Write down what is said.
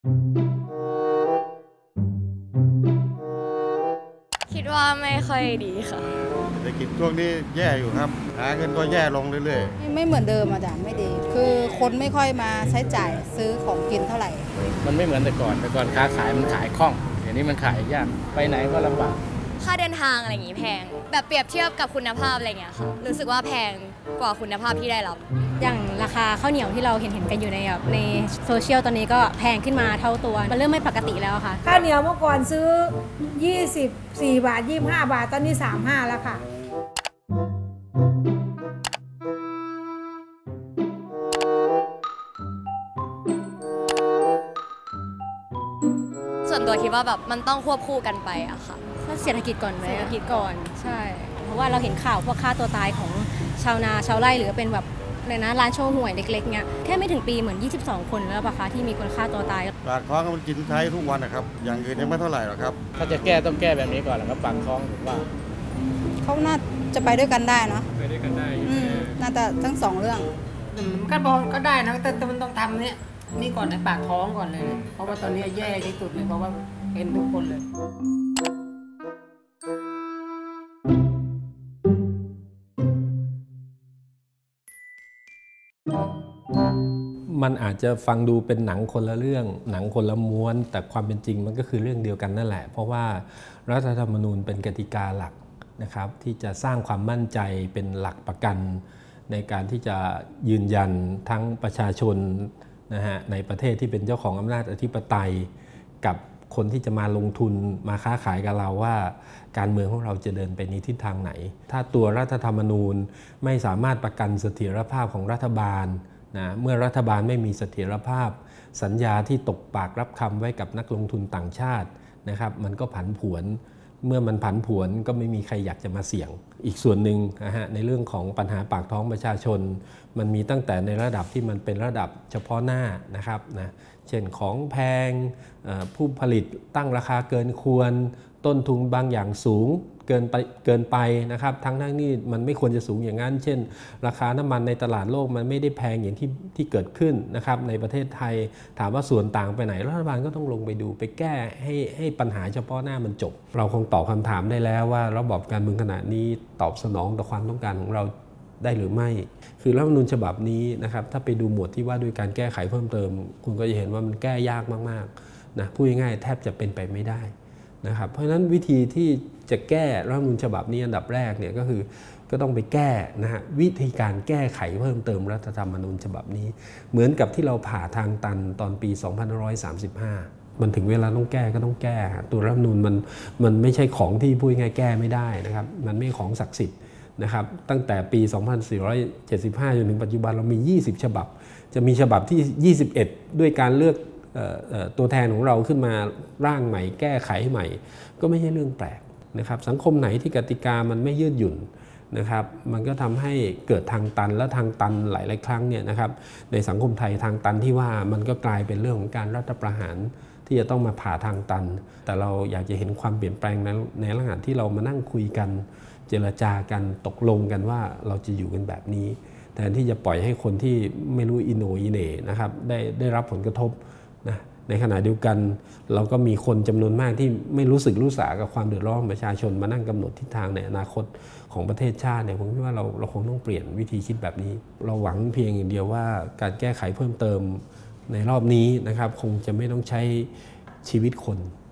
คิดว่าไม่ค่อยดีค่ะเศรษฐกิจช่วงนี้แย่อยู่ครับหาเงินก็แย่ลงเรื่อยๆไม่เหมือนเดิมอ่ะจ้ะไม่ดีคือคนไม่ค่อยมาใช้จ่ายซื้อของกินเท่าไหร่มันไม่เหมือนแต่ก่อนค้าขายมันขายคล่องเดี๋ยวนี้มันขายยากไปไหนก็ลำบากค่าเดินทางอะไรอย่างงี้แพงแบบเปรียบเทียบกับคุณภาพอะไรเงี้ยค่ะรู้สึกว่าแพงกว่าคุณภาพที่ได้รับอย่างราคาข้าวเหนียวที่เราเห็นกันอยู่ในโซเชียลตอนนี้ก็แพงขึ้นมาเท่าตัวมันเริ่มไม่ปกติแล้วค่ะข้าวเหนียวเมื่อก่อนซื้อ24 บาท25 บาทตอนนี้35แล้วค่ะส่วนตัวคิดว่าแบบมันต้องควบคู่กันไปอะค่ะเศรษฐกิจก่อนไหมเศรษฐกิจก่อนใช่เพราะว่าเราเห็นข่าวพวกฆ่าตัวตายของชาวนาชาวไร่หรือเป็นแบบเลยนะร้านโชว์หวยเล็กๆเงี้ยแค่ไม่ถึงปีเหมือน22 คนแล้วป่ะคะที่มีคนฆ่าตัวตายปากท้องมันกินใช้ทุกวันนะครับอย่างอื่นยังไม่เท่าไหร่หรอกครับถ้าจะแก้ต้องแก้แบบนี้ก่อนแหละครับปากท้องผมว่าเขาน่าจะไปด้วยกันได้เนาะไปด้วยกันได้น่าจะทั้งสองเรื่องก็บอกก็ได้นะแต่มันต้องทำนี่ก่อนในปากท้องก่อนเลยเพราะว่าตอนนี้แย่ที่สุดเลยเพราะว่าเป็นทุกคนเลยมันอาจจะฟังดูเป็นหนังคนละเรื่องหนังคนละม้วนแต่ความเป็นจริงมันก็คือเรื่องเดียวกันนั่นแหละเพราะว่ารัฐธรรมนูญเป็นกติกาหลักนะครับที่จะสร้างความมั่นใจเป็นหลักประกันในการที่จะยืนยันทั้งประชาชนนะฮะในประเทศที่เป็นเจ้าของอำนาจอธิปไตยกับคนที่จะมาลงทุนมาค้าขายกับเราว่าการเมืองของเราจะเดินไปในทิศทางไหนถ้าตัวรัฐธรรมนูญไม่สามารถประกันเสถียรภาพของรัฐบาลนะเมื่อรัฐบาลไม่มีเสถียรภาพสัญญาที่ตกปากรับคำไว้กับนักลงทุนต่างชาตินะครับมันก็ผันผวนเมื่อมันผันผวนก็ไม่มีใครอยากจะมาเสี่ยงอีกส่วนหนึ่งนะฮะในเรื่องของปัญหาปากท้องประชาชนมันมีตั้งแต่ในระดับที่มันเป็นระดับเฉพาะหน้านะครับนะเช่นของแพงผู้ผลิตตั้งราคาเกินควรต้นทุนบางอย่างสูงเกินไปนะครับทั้งนี้มันไม่ควรจะสูงอย่างนั้นเช่นราคาน้ำมันในตลาดโลกมันไม่ได้แพงอย่างที่เกิดขึ้นนะครับในประเทศไทยถามว่าส่วนต่างไปไหนรัฐบาลก็ต้องลงไปดูไปแก้ให้ปัญหาเฉพาะหน้ามันจบเราคงตอบคำถามได้แล้วว่าระบอบการเมืองขณะนี้ตอบสนองต่อความต้องการของเราได้หรือไม่คือรัฐธรรมนูญฉบับนี้นะครับถ้าไปดูหมวดที่ว่าด้วยการแก้ไขเพิ่มเติมคุณก็จะเห็นว่ามันแก้ยากมากๆนะพูดง่ายๆแทบจะเป็นไปไม่ได้นะครับเพราะฉะนั้นวิธีที่จะแก้รัฐธรรมนูญฉบับนี้อันดับแรกเนี่ยก็คือก็ต้องไปแก้นะฮะวิธีการแก้ไขเพิ่มเติมรัฐธรรมนูญฉบับนี้เหมือนกับที่เราผ่าทางตันตอนปี2535มันถึงเวลาต้องแก้ก็ต้องแก้ตัวรัฐธรรมนูญมันไม่ใช่ของที่พูดง่ายแก้ไม่ได้นะครับมันไม่ของศักดิ์สิทธิ์นะครับตั้งแต่ปี2475จนถึงปัจจุบันเรามี20ฉบับจะมีฉบับที่21ด้วยการเลือกตัวแทนของเราขึ้นมาร่างใหม่แก้ไขใหม่ก็ไม่ใช่เรื่องแปลกนะครับสังคมไหนที่กติกามันไม่ยืดหยุ่นนะครับมันก็ทำให้เกิดทางตันและทางตันหลายครั้งเนี่ยนะครับในสังคมไทยทางตันที่ว่ามันก็กลายเป็นเรื่องของการรัฐประหารที่จะต้องมาผ่าทางตันแต่เราอยากจะเห็นความเปลี่ยนแปลงในลักษณะที่เรามานั่งคุยกันเจรจากันตกลงกันว่าเราจะอยู่กันแบบนี้แทนที่จะปล่อยให้คนที่ไม่รู้อิโหนอิเหน่นะครับได้รับผลกระทบนะในขณะเดียวกันเราก็มีคนจำนวนมากที่ไม่รู้สึกรู้สากับความเดือดร้อนของประชาชนมานั่งกำหนดทิศทางในอนาคตของประเทศชาติเนี่ยผมคิดว่าเราคงต้องเปลี่ยนวิธีคิดแบบนี้เราหวังเพียงอย่างเดียวว่าการแก้ไขเพิ่มเติมในรอบนี้นะครับคงจะไม่ต้องใช้ชีวิตคน